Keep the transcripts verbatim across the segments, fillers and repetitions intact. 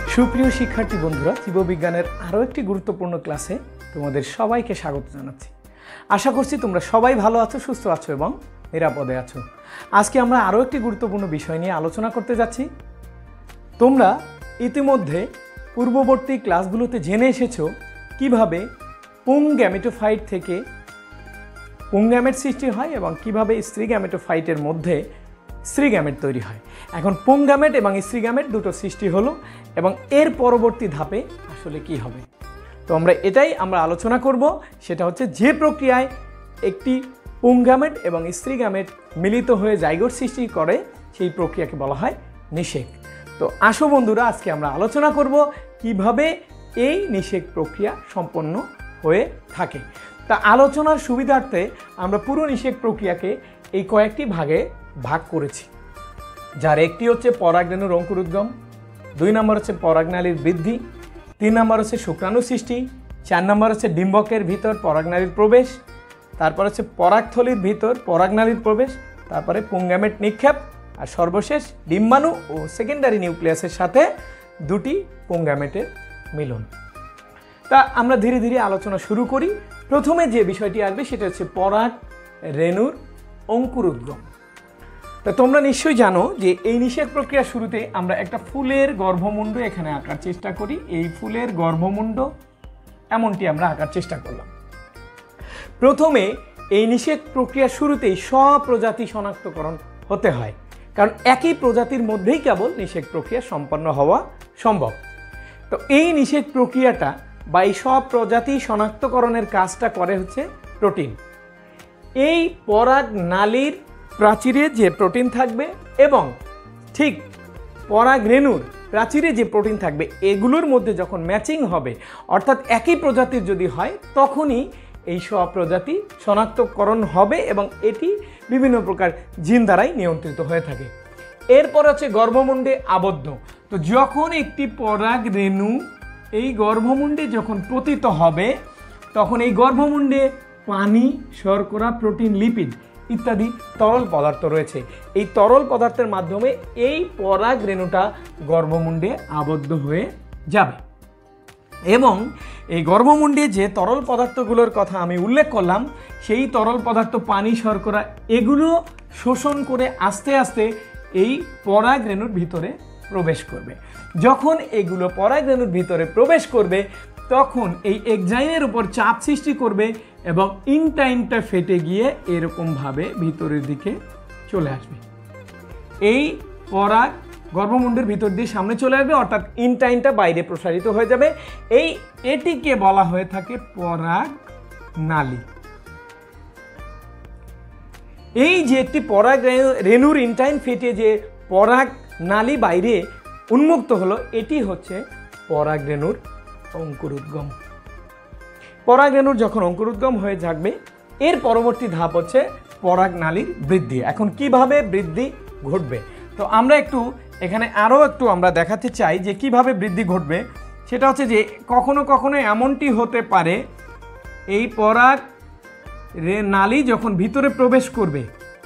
সুপ্রিয় শিক্ষার্থী বন্ধুরা, জীববিজ্ঞানের আরও একটি গুরুত্বপূর্ণ ক্লাসে তোমাদের সবাইকে স্বাগত জানাচ্ছি। আশা করছি তোমরা সবাই ভালো আছো, সুস্থ আছো এবং নিরাপদে আছো। আজকে আমরা আরও একটি গুরুত্বপূর্ণ বিষয় নিয়ে আলোচনা করতে যাচ্ছি। তোমরা ইতিমধ্যে পূর্ববর্তী ক্লাসগুলোতে জেনে এসেছো কিভাবে পুং গ্যামেটোফাইট থেকে পুং গ্যামেট সৃষ্টি হয় এবং কিভাবে স্ত্রী গ্যামেটোফাইটের মধ্যে স্ত্রী গ্যামেট তৈরি হয়। এখন পুং গ্যামেট এবং স্ত্রী গ্যামেট দুটো সৃষ্টি হলো এবং এর পরবর্তী ধাপে আসলে কি হবে, তো আমরা এটাই আমরা আলোচনা করব। সেটা হচ্ছে যে প্রক্রিয়ায় একটি পুং গ্যামেট এবং স্ত্রী গ্যামেট মিলিত হয়ে জাইগোট সৃষ্টি করে সেই প্রক্রিয়াকে বলা হয় নিষেক। তো আসো বন্ধুরা, আজকে আমরা আলোচনা করব কিভাবে এই নিষেক প্রক্রিয়া সম্পন্ন হয়ে থাকে। তা আলোচনার সুবিধার্থে আমরা পুরো নিষেক প্রক্রিয়াকে এই কয়েকটি ভাগে ভাগ করেছি, যার একটি হচ্ছে পরাগরেণুর অঙ্কুরোদ্গম, দুই নম্বর হচ্ছে পরাগনালীর বৃদ্ধি, তিন নম্বর হচ্ছে শুক্রাণু সৃষ্টি, চার নম্বর হচ্ছে ডিম্বকের ভিতর পরাগনালীর প্রবেশ, তারপর হচ্ছে পরাগথলির ভিতর পরাগনালীর প্রবেশ, তারপরে পুং গ্যামেট নিক্ষেপ, আর সর্বশেষ ডিম্বাণু ও সেকেন্ডারি নিউক্লিয়াসের সাথে দুটি পুং গ্যামেটের মিলন। তা আমরা ধীরে ধীরে আলোচনা শুরু করি। প্রথমে যে বিষয়টি আসবে সেটা হচ্ছে পরাগ রেণুর অঙ্কুরোদ্গম। তা তোমরা নিশ্চয়ই জানো যে এই নিষেক প্রক্রিয়ার শুরুতে আমরা একটা ফুলের গর্ভমুণ্ড এখানে আঁকার চেষ্টা করি। এই ফুলের গর্ভমুণ্ড এমনটি আমরা আঁকার চেষ্টা করলাম। প্রথমে এই নিষেক প্রক্রিয়ার শুরুতেই স্বপ্রজাতি শনাক্তকরণ হতে হয়, কারণ একই প্রজাতির মধ্যেই কেবল নিষেক প্রক্রিয়া সম্পন্ন হওয়া সম্ভব। তো এই নিষেক প্রক্রিয়াটা বা এই স্বপ্রজাতি শনাক্তকরণের কাজটা করে হচ্ছে প্রোটিন। এই পরাগ নালীর প্রাচীরে যে প্রোটিন থাকবে এবং ঠিক পরাগ রেণুর প্রাচীরে যে প্রোটিন থাকবে, এগুলোর মধ্যে যখন ম্যাচিং হবে, অর্থাৎ একই প্রজাতির যদি হয়, তখনই এই স্বপ্রজাতি শনাক্তকরণ হবে এবং এটি বিভিন্ন প্রকার জিন দ্বারাই নিয়ন্ত্রিত হয়ে থাকে। এরপর হচ্ছে গর্ভমুণ্ডে আবদ্ধ। তো যখন একটি পরাগ রেণু এই গর্ভমুণ্ডে যখন পতিত হবে, তখন এই গর্ভমুণ্ডে পানি, শর্করা, প্রোটিন, লিপিড ইত্যাদি তরল পদার্থ রয়েছে। এই তরল পদার্থের মাধ্যমে এই পরাগ রেণুটা গর্ভমুণ্ডে আবদ্ধ হয়ে যাবে এবং এই গর্ভমুণ্ডে যে তরল পদার্থগুলোর কথা আমি উল্লেখ করলাম, সেই তরল পদার্থ পানি, শর্করা এগুলো শোষণ করে আস্তে আস্তে এই পরাগ রেণুর ভিতরে প্রবেশ করবে। যখন এগুলো পরাগ রেণুর ভিতরে প্রবেশ করবে, তখন এই এক্সাইমের উপর চাপ সৃষ্টি করবে এবং ইনটাইনটা ফেটে গিয়ে এরকমভাবে ভিতরের দিকে চলে আসবে। এই পরাগ গর্ভমুণ্ডের ভিতর দিয়ে সামনে চলে আসবে, অর্থাৎ ইনটাইনটা বাইরে প্রসারিত হয়ে যাবে। এই এটিকে বলা হয়ে থাকে পরাগ নালী। এই যে একটি পরাগ রেণুর ইনটাইন ফেটে যে পরাগ নালী বাইরে উন্মুক্ত হলো, এটি হচ্ছে পরাগ রেণুর অঙ্কুরোদ্গম। পরাগ রেণুর যখন অঙ্কুরোদ্গম হয়ে থাকবে, এর পরবর্তী ধাপ হচ্ছে পরাগ নালীর বৃদ্ধি। এখন কিভাবে বৃদ্ধি ঘটবে, তো আমরা একটু এখানে আরও একটু আমরা দেখাতে চাই যে কিভাবে বৃদ্ধি ঘটবে। সেটা হচ্ছে যে কখনো কখনো এমনটি হতে পারে, এই পরাগ রে নালী যখন ভিতরে প্রবেশ করবে,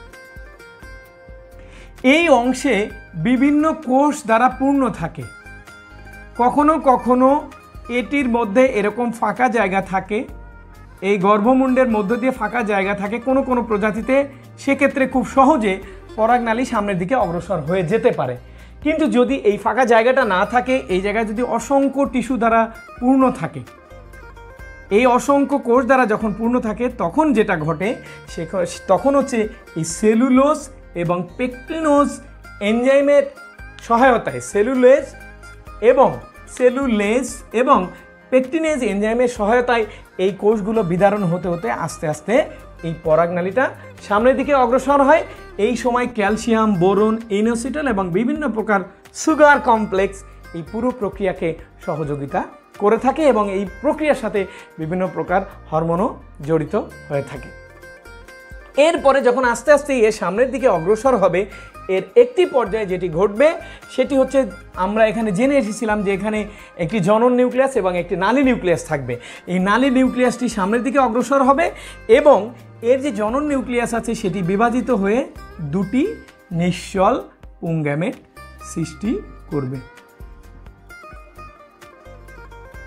এই অংশে বিভিন্ন কোষ দ্বারা পূর্ণ থাকে। কখনো কখনো এটির মধ্যে এরকম ফাঁকা জায়গা থাকে, এই গর্ভমুণ্ডের মধ্য দিয়ে ফাঁকা জায়গা থাকে কোনো কোনো প্রজাতিতে। সেক্ষেত্রে খুব সহজে পরাগনালী সামনের দিকে অগ্রসর হয়ে যেতে পারে। কিন্তু যদি এই ফাঁকা জায়গাটা না থাকে, এই জায়গায় যদি অসংখ্য টিস্যু দ্বারা পূর্ণ থাকে, এই অসংখ্য কোষ দ্বারা যখন পূর্ণ থাকে, তখন যেটা ঘটে সে তখন হচ্ছে এই সেলুলোজ এবং পেকটিনোজ এনজাইমের সহায়তায় সেলুলেজ এবং সেলুলেজ এবং পেকটিনেজ এনজাইমের সহায়তায় এই কোষগুলো বিদারণ হতে হতে আস্তে আস্তে এই পরাগনালীটা সামনের দিকে অগ্রসর হয়। এই সময় ক্যালসিয়াম, বোরন, ইনোসিটল এবং বিভিন্ন প্রকার সুগার কমপ্লেক্স এই পুরো প্রক্রিয়াকে সহযোগিতা করে থাকে এবং এই প্রক্রিয়ার সাথে বিভিন্ন প্রকার হরমোনও জড়িত হয়ে থাকে। এরপরে যখন আস্তে আস্তে এর সামনের দিকে অগ্রসর হবে, এর একটি পর্যায়ে যেটি ঘটবে সেটি হচ্ছে, আমরা এখানে জেনে এসেছিলাম যে এখানে একটি জনন নিউক্লিয়াস এবং একটি নালী নিউক্লিয়াস থাকবে। এই নালী নিউক্লিয়াসটি সামনের দিকে অগ্রসর হবে এবং এর যে জনন নিউক্লিয়াস আছে সেটি বিভাজিত হয়ে দুটি নিশ্চল পুং গ্যামেট সৃষ্টি করবে।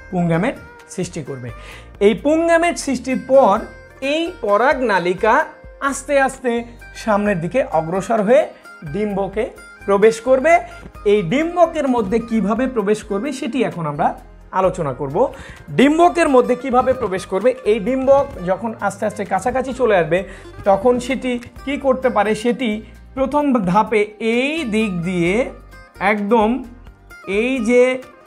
পুংগ্যামেট সৃষ্টি করবে। এই পুংগ্যামেট সৃষ্টির পর এই পরাগনালিকা আস্তে আস্তে সামনের দিকে অগ্রসর হয়ে ডিম্বকে প্রবেশ করবে। এই ডিম্বকের মধ্যে কিভাবে প্রবেশ করবে সেটি এখন আমরা আলোচনা করব। ডিম্বকের মধ্যে কিভাবে প্রবেশ করবে, এই ডিম্বক যখন আস্তে আস্তে কাছাকাছি চলে আসবে তখন সেটি কি করতে পারে, সেটি প্রথম ধাপে এই দিক দিয়ে একদম এই যে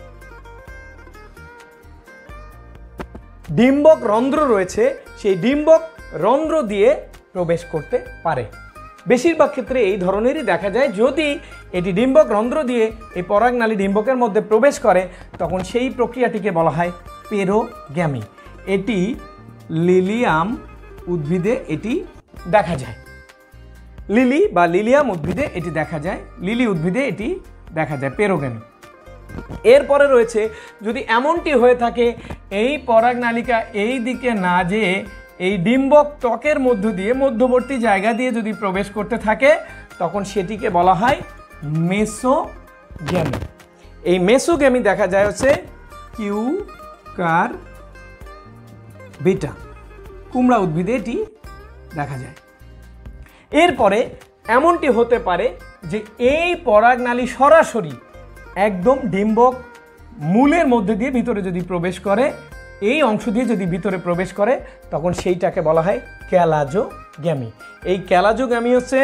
ডিম্বক রন্ধ্র রয়েছে সেই ডিম্বক রন্ধ্র দিয়ে প্রবেশ করতে পারে। বেশিরভাগ ক্ষেত্রে এই ধরনেরই দেখা যায়। যদি এটি ডিম্বক রন্ধ্র দিয়ে এই পরাগনালী ডিম্বকের মধ্যে প্রবেশ করে তখন সেই প্রক্রিয়াটিকে বলা হয় পেরোগ্যামি। এটি লিলিয়াম উদ্ভিদে এটি দেখা যায়। লিলি বা লিলিয়াম উদ্ভিদে এটি দেখা যায়, লিলি উদ্ভিদে এটি দেখা যায় পেরোগ্যামি। এরপরে রয়েছে যদি এমনটি হয়ে থাকে এই পরাগনালিকা এই দিকে না যেয়ে এই ডিম্বক ত্বকের মধ্য দিয়ে মধ্যবর্তী জায়গা দিয়ে যদি প্রবেশ করতে থাকে তখন সেটিকে বলা হয় মেসোগ্যামি। এই মেসোগ্যামি দেখা যায় হচ্ছে কিউকার বিটা, কুমড়া উদ্ভিদে এটি দেখা যায়। এরপরে এমনটি হতে পারে যে এই পরাগনালী সরাসরি একদম ডিম্বক মূলের মধ্যে দিয়ে ভিতরে যদি প্রবেশ করে, এই অংশ দিয়ে যদি ভিতরে প্রবেশ করে তখন সেইটাকে বলা হয় ক্যালাজোগ্যামি। এই ক্যালাজোগ্যামি হচ্ছে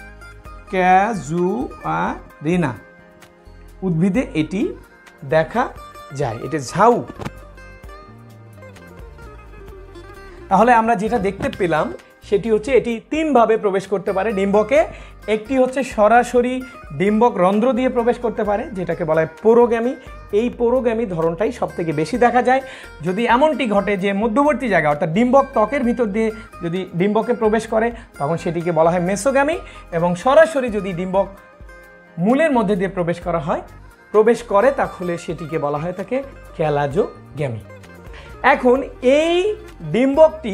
ক্যাজুয়ারিনা উদ্ভিদে এটি দেখা যায়, এটা ঝাউ। তাহলে আমরা যেটা দেখতে পেলাম সেটি হচ্ছে এটি তিনভাবে প্রবেশ করতে পারে ডিম্বকে। একটি হচ্ছে সরাসরি ডিম্বক রন্ধ্র দিয়ে প্রবেশ করতে পারে যেটাকে বলা হয় পোরোগ্যামি। এই পোরোগ্যামি ধরনটাই সবথেকে বেশি দেখা যায়। যদি এমনটি ঘটে যে মধ্যবর্তী জায়গা অর্থাৎ ডিম্বক ত্বকের ভিতর দিয়ে যদি ডিম্বকে প্রবেশ করে তখন সেটিকে বলা হয় মেসোগ্যামি, এবং সরাসরি যদি ডিম্বক মূলের মধ্যে দিয়ে প্রবেশ করা হয় প্রবেশ করে তাহলে সেটিকে বলা হয় তাকে ক্যালাজোগ্যামি। এখন এই ডিম্বকটি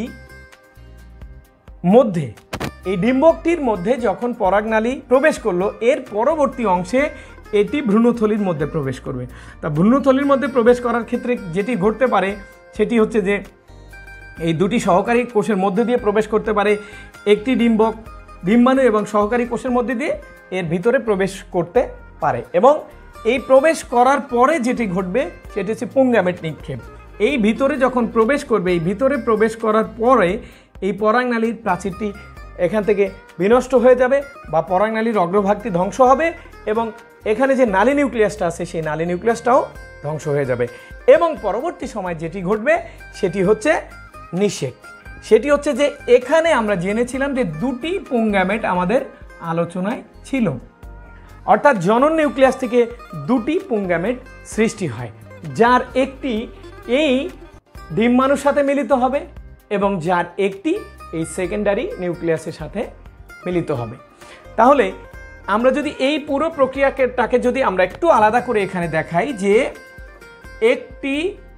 মধ্যে এই ডিম্বকটির মধ্যে যখন পরাগনালী প্রবেশ করলো এর পরবর্তী অংশে এটি ভ্রূণথলির মধ্যে প্রবেশ করবে। তা ভ্রূণথলির মধ্যে প্রবেশ করার ক্ষেত্রে যেটি ঘটতে পারে সেটি হচ্ছে যে এই দুটি সহকারী কোষের মধ্যে দিয়ে প্রবেশ করতে পারে। একটি ডিম্বক ডিম্বাণু এবং সহকারী কোষের মধ্যে দিয়ে এর ভিতরে প্রবেশ করতে পারে, এবং এই প্রবেশ করার পরে যেটি ঘটবে সেটি হচ্ছে পুংগ্যামেট নিক্ষেপ। এই ভিতরে যখন প্রবেশ করবে, এই ভিতরে প্রবেশ করার পরে এই পরাগনালীর প্রাচীরটি এখান থেকে বিনষ্ট হয়ে যাবে বা পরাগনালীর অগ্রভাগটি ধ্বংস হবে, এবং এখানে যে নালী নিউক্লিয়াসটা আছে সেই নালী নিউক্লিয়াসটাও ধ্বংস হয়ে যাবে। এবং পরবর্তী সময় যেটি ঘটবে সেটি হচ্ছে নিষেক। সেটি হচ্ছে যে এখানে আমরা জেনেছিলাম যে দুটি পুংগ্যামেট আমাদের আলোচনায় ছিল, অর্থাৎ জনন নিউক্লিয়াস থেকে দুটি পুংগ্যামেট সৃষ্টি হয়, যার একটি এই ডিম্বাণুর সাথে মিলিত হবে এবং যার একটি এই সেকেন্ডারি নিউক্লিয়াসের সাথে মিলিত হবে। তাহলে আমরা যদি এই পুরো প্রক্রিয়াটাকে যদি আমরা একটু আলাদা করে এখানে দেখাই যে একটি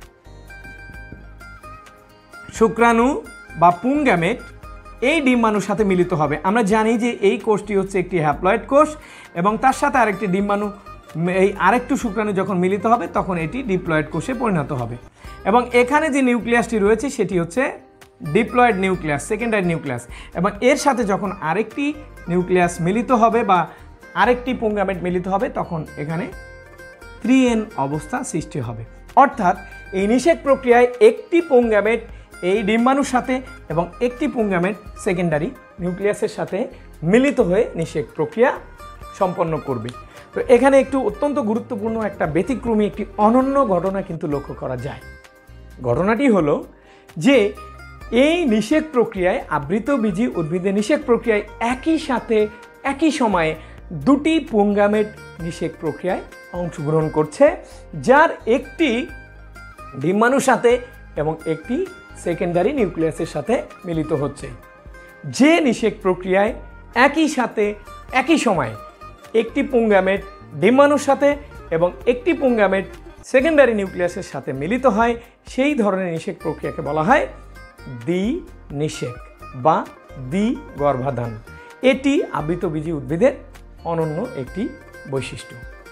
শুক্রাণু বা পুংগ্যামেট এই ডিম্বাণুর সাথে মিলিত হবে। আমরা জানি যে এই কোষটি হচ্ছে একটি হ্যাপ্লয়েড কোষ এবং তার সাথে আরেকটি ডিম্বাণু এই আরেকটু শুক্রাণু যখন মিলিত হবে তখন এটি ডিপ্লয়েড কোষে পরিণত হবে, এবং এখানে যে নিউক্লিয়াসটি রয়েছে সেটি হচ্ছে ডিপ্লয়েড নিউক্লিয়াস, সেকেন্ডারি নিউক্লিয়াস, এবং এর সাথে যখন আরেকটি নিউক্লিয়াস মিলিত হবে বা আরেকটি পুংগ্যামেট মিলিত হবে তখন এখানে থ্রি এন অবস্থা সৃষ্টি হবে। অর্থাৎ এই নিষেক প্রক্রিয়ায় একটি পুংগ্যামেট এই ডিম্বাণুর সাথে এবং একটি পুংগ্যামেট সেকেন্ডারি নিউক্লিয়াসের সাথে মিলিত হয়ে নিষেক প্রক্রিয়া সম্পন্ন করবে। তো এখানে একটু অত্যন্ত গুরুত্বপূর্ণ একটা ব্যতিক্রমী একটি অনন্য ঘটনা কিন্তু লক্ষ্য করা যায়। ঘটনাটি হলো যে এই নিষেক প্রক্রিয়ায় আবৃতবীজী উদ্ভিদের নিষেক প্রক্রিয়ায় একই সাথে একই সময়ে দুটি পুংগ্যামেট নিষেক প্রক্রিয়ায় অংশগ্রহণ করছে, যার একটি ডিম্বাণুর সাথে এবং একটি সেকেন্ডারি নিউক্লিয়াসের সাথে মিলিত হচ্ছে। যে নিষেক প্রক্রিয়ায় একই সাথে একই সময়ে একটি পুংগ্যামেট ডিম্বাণুর সাথে এবং একটি পুংগ্যামেট সেকেন্ডারি নিউক্লিয়াসের সাথে মিলিত হয় সেই ধরনের নিষেক প্রক্রিয়াকে বলা হয় দ্বি নিষেক বা দ্বি গর্ভাধান। এটি আবৃতবীজী উদ্ভিদের অনন্য একটি বৈশিষ্ট্য। তো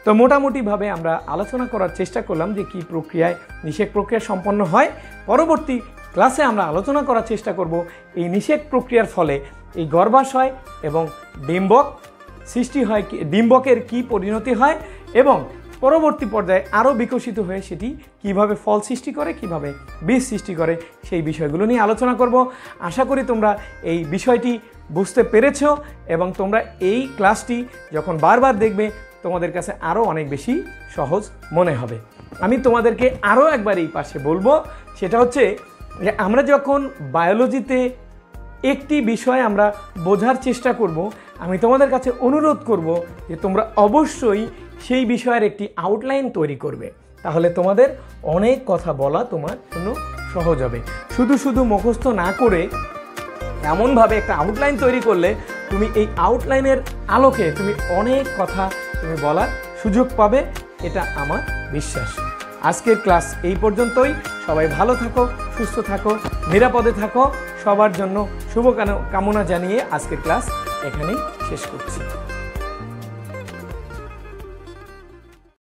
তো মোটামুটিভাবে আমরা আলোচনা করার চেষ্টা করলাম যে কী প্রক্রিয়ায় নিষেক প্রক্রিয়া সম্পন্ন হয়। পরবর্তী ক্লাসে আমরা আলোচনা করার চেষ্টা করব এই নিষেক প্রক্রিয়ার ফলে এই গর্ভাশয় এবং ডিম্বক সৃষ্টি হয়, ডিম্বকের কী পরিণতি হয় এবং পরবর্তী পর্যায়ে আরও বিকশিত হয়ে সেটি কিভাবে ফল সৃষ্টি করে, কিভাবে বীজ সৃষ্টি করে, সেই বিষয়গুলো নিয়ে আলোচনা করব। আশা করি তোমরা এই বিষয়টি বুঝতে পেরেছ এবং তোমরা এই ক্লাসটি যখন বারবার দেখবে তোমাদের কাছে আরও অনেক বেশি সহজ মনে হবে। আমি তোমাদেরকে আরও একবার এই পাশে বলবো, সেটা হচ্ছে যে আমরা যখন বায়োলজিতে একটি বিষয় আমরা বোঝার চেষ্টা করব, আমি তোমাদের কাছে অনুরোধ করব যে তোমরা অবশ্যই সেই বিষয়ের একটি আউটলাইন তৈরি করবে, তাহলে তোমাদের অনেক কথা বলা তোমার জন্য সহজ হবে। শুধু শুধু মুখস্থ না করে এমনভাবে একটা আউটলাইন তৈরি করলে তুমি এই আউটলাইনের আলোকে তুমি অনেক কথা তুমি বলার সুযোগ পাবে, এটা আমার বিশ্বাস। আজকের ক্লাস এই পর্যন্তই। সবাই ভালো থাকো, সুস্থ থাকো, নিরাপদে থাকো। সবার জন্য শুভ কামনা জানিয়ে আজকের ক্লাস এখানেই শেষ করছি।